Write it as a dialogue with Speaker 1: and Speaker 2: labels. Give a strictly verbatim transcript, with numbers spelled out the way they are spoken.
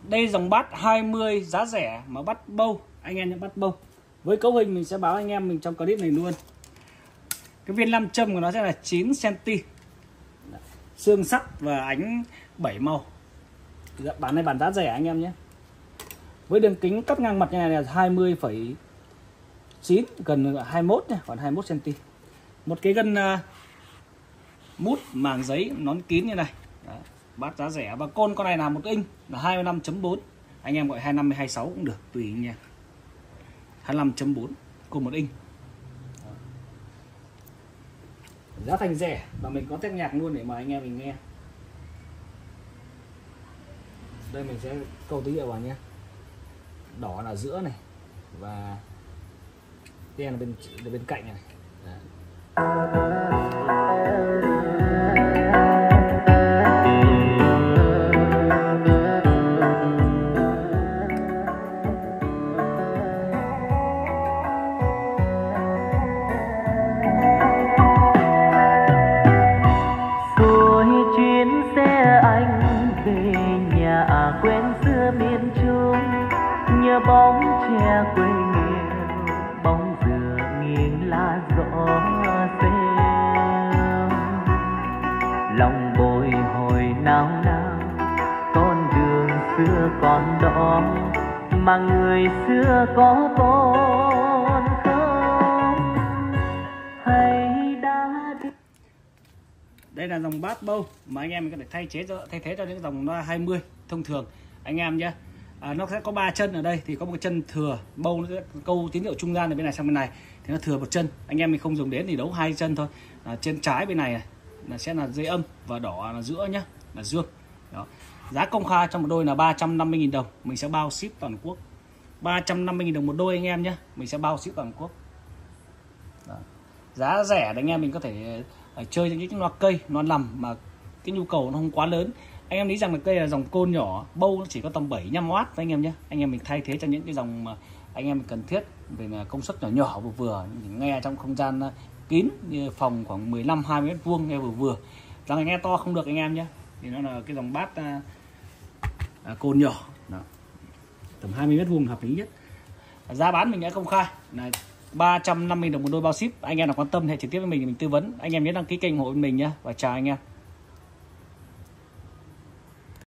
Speaker 1: Đây dòng bát hai mươi giá rẻ mà bắt bâu anh em, những bắt bâu với cấu hình mình sẽ báo anh em mình trong clip này luôn. Cái viên nam châm của nó sẽ là chín xăng-ti-mét, xương sắt và ánh bảy màu. Bản này bản giá rẻ anh em nhé. Với đường kính cắt ngang mặt như này là hai mươi phẩy chín, gần hai mươi mốt nha, còn hai mươi mốt xăng-ti-mét. Một cái gân uh, mút màng giấy nón kín như này. Đó, bát giá rẻ. Và côn con này là một inch là hai mươi lăm chấm bốn. Anh em gọi hai mươi lăm hay hai mươi sáu cũng được, tùy anh em. hai mươi lăm chấm bốn côn một inch. Đó. Giá thành rẻ và mình có test nhạc luôn để mà anh em mình nghe. Đây mình sẽ câu tí hiệu vào nhé. Đỏ là giữa này và đen là bên là bên cạnh này. Đấy.
Speaker 2: Rồi chuyến xe anh về nhà quên xưa miền Trung, nhớ bóng tre quê nghèo, bóng dừa nghiêng lá gió reo. Lòng bồi hồi nao nao, con đường xưa còn đó, mà người xưa có còn không? Hay đã đi...
Speaker 1: Đây là dòng bát bâu mà anh em mình có thể thay chế cho thay thế cho những dòng loa hai mươi thông thường anh em nhé. À, nó sẽ có ba chân ở đây, thì có một chân thừa bâu, nó sẽ câu tín hiệu trung gian ở bên này sang bên này thì nó thừa một chân. Anh em mình không dùng đến thì đấu hai chân thôi. À, trên trái bên này, này là sẽ là dây âm và đỏ là giữa nhá, là dương. Đó. Giá công khai trong một đôi là ba trăm năm mươi nghìn đồng, mình sẽ bao ship toàn quốc. ba trăm năm mươi nghìn đồng một đôi anh em nhé, mình sẽ bao ship toàn quốc. Đó. Giá rẻ để anh em mình có thể uh, chơi những loa cây, loa nằm mà cái nhu cầu nó không quá lớn. Anh em nghĩ rằng là cây là dòng côn nhỏ, bâu nó chỉ có tầm bảy mươi lăm oát anh em nhé. Anh em mình thay thế cho những cái dòng mà anh em mình cần thiết về công suất nhỏ nhỏ vừa vừa, nghe trong không gian kín như phòng khoảng mười lăm hai mươi mét vuông nghe vừa vừa. Rằng nghe to không được anh em nhé. Thì nó là cái dòng bát uh, uh, côn nhỏ. Đó. Tầm hai mươi mét vuông hợp lý nhất. Giá bán mình đã công khai là ba trăm năm mươi đồng một đôi bao ship. Anh em nào quan tâm thì trực tiếp với mình thì mình tư vấn. Anh em nhớ đăng ký kênh ủng hộ bên mình nhé. Và chào anh em.